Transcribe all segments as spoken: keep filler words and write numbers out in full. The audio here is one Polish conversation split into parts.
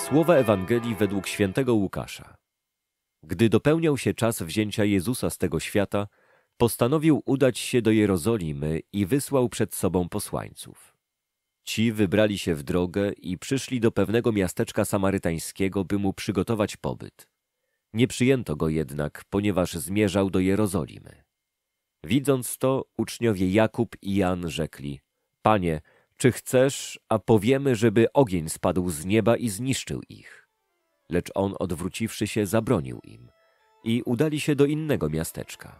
Słowa Ewangelii według świętego Łukasza. Gdy dopełniał się czas wzięcia Jezusa z tego świata, postanowił udać się do Jerozolimy i wysłał przed sobą posłańców. Ci wybrali się w drogę i przyszli do pewnego miasteczka samarytańskiego, by mu przygotować pobyt. Nie przyjęto go jednak, ponieważ zmierzał do Jerozolimy. Widząc to, uczniowie Jakub i Jan rzekli: Panie, czy chcesz, a powiemy, żeby ogień spadł z nieba i zniszczył ich? Lecz on, odwróciwszy się, zabronił im i udali się do innego miasteczka.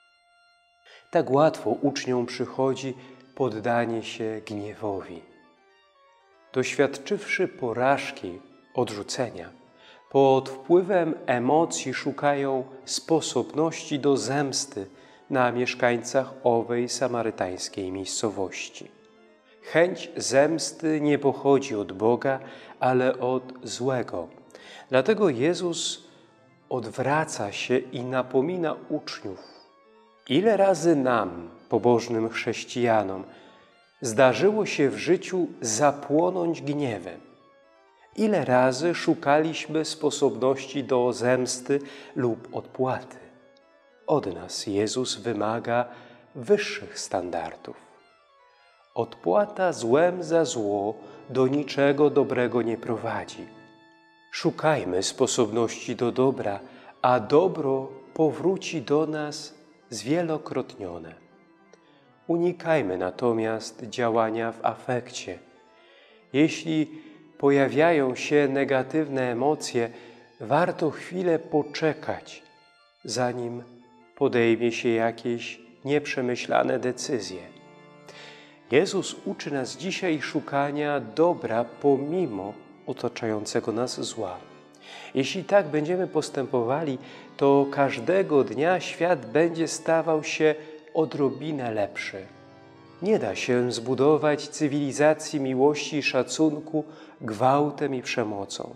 Tak łatwo uczniom przychodzi poddanie się gniewowi. Doświadczywszy porażki, odrzucenia, pod wpływem emocji szukają sposobności do zemsty na mieszkańcach owej samarytańskiej miejscowości. Chęć zemsty nie pochodzi od Boga, ale od złego. Dlatego Jezus odwraca się i napomina uczniów. Ile razy nam, pobożnym chrześcijanom, zdarzyło się w życiu zapłonąć gniewem? Ile razy szukaliśmy sposobności do zemsty lub odpłaty? Od nas Jezus wymaga wyższych standardów. Odpłata złem za zło do niczego dobrego nie prowadzi. Szukajmy sposobności do dobra, a dobro powróci do nas zwielokrotnione. Unikajmy natomiast działania w afekcie. Jeśli pojawiają się negatywne emocje, warto chwilę poczekać, zanim podejmie się jakieś nieprzemyślane decyzje. Jezus uczy nas dzisiaj szukania dobra pomimo otaczającego nas zła. Jeśli tak będziemy postępowali, to każdego dnia świat będzie stawał się odrobinę lepszy. Nie da się zbudować cywilizacji miłości i szacunku gwałtem i przemocą.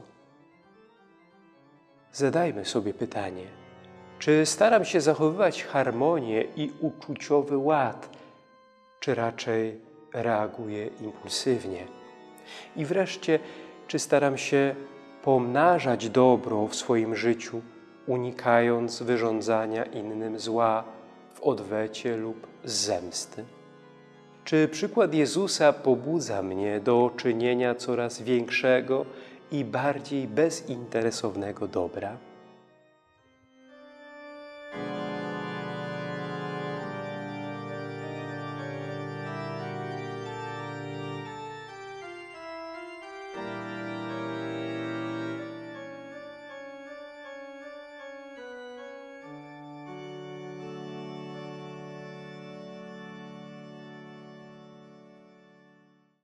Zadajmy sobie pytanie, czy staram się zachowywać harmonię i uczuciowy ład, czy raczej reaguję impulsywnie? I wreszcie, czy staram się pomnażać dobro w swoim życiu, unikając wyrządzania innym zła w odwecie lub z zemsty? Czy przykład Jezusa pobudza mnie do czynienia coraz większego i bardziej bezinteresownego dobra?